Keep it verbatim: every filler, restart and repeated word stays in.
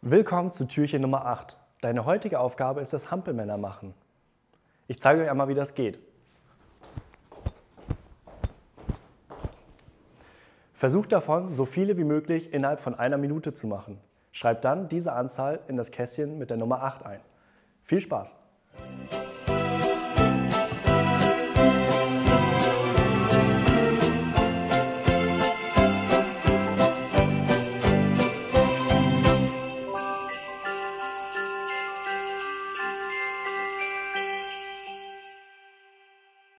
Willkommen zu Türchen Nummer acht. Deine heutige Aufgabe ist das Hampelmänner machen. Ich zeige euch einmal, wie das geht. Versucht davon, so viele wie möglich innerhalb von einer Minute zu machen. Schreibt dann diese Anzahl in das Kästchen mit der Nummer acht ein. Viel Spaß!